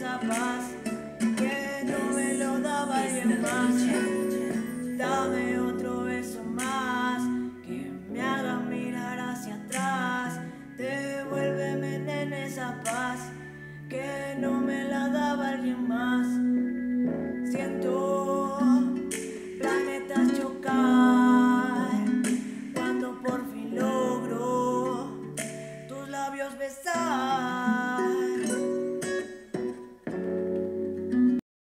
esa paz que no me lo daba alguien más. Dame otro beso más que me haga mirar hacia atrás. Devuélveme, nene, esa paz que no me la daba alguien más. Siento planetas chocar cuando por fin logro tus labios besar.